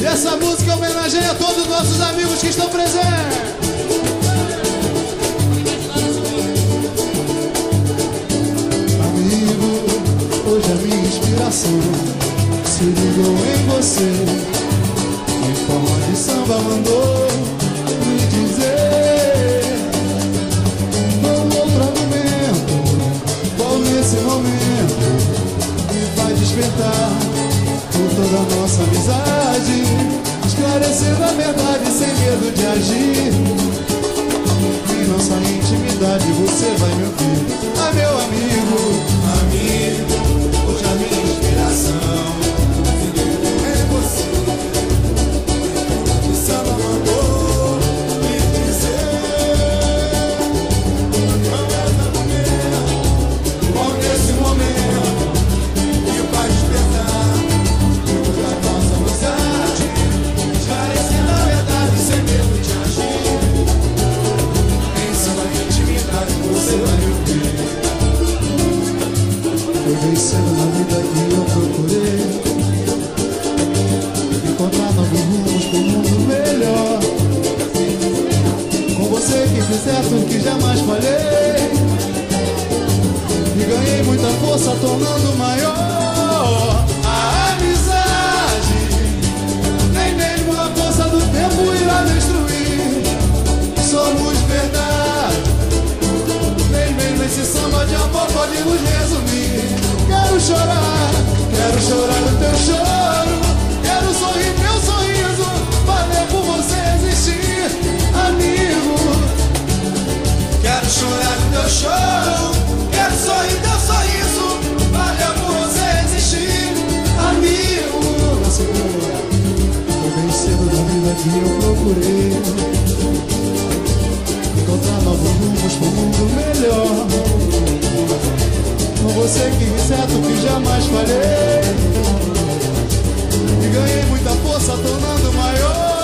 E essa música homenageia a todos os nossos amigos que estão presentes. Amigo, hoje a minha inspiração se ligou em você. Em forma de samba mandou me dizer: qual outro argumento, qual nesse momento me faz despertar por toda a nossa amizade, esclarecendo a verdade sem medo de agir. Em nossa intimidade você vai me ouvir. Ah, meu amigo, amigo, hoje a minha inspiração se ligou em você. O samba mandou me dizer: qual é o argumento, qual nesse momento me faz despertar toda a nossa amizade, esclarecendo a verdade sem medo de agir. Em sua intimidade você vai me ouvir. Foi vencendo na vida que eu procurei encontrar novos rumos para um mundo melhor. Com você que fiz certo que jamais falhei, e ganhei muita força tornando maior a amizade. Nem mesmo a força do tempo irá destruir. Somos verdade. Nem mesmo esse samba de amor pode nos resumir. Quero chorar o teu choro. Quero sorrir meu sorriso, valeu por você existir, amigo. Quero chorar o teu choro. Quero sorrir teu sorriso, valeu por você existir, amigo. Foi bem cedo na vida que eu procurei encontrar novos rumos para um mundo melhor. Com você que me certo que jamais falhei, e ganhei muita força tornando maior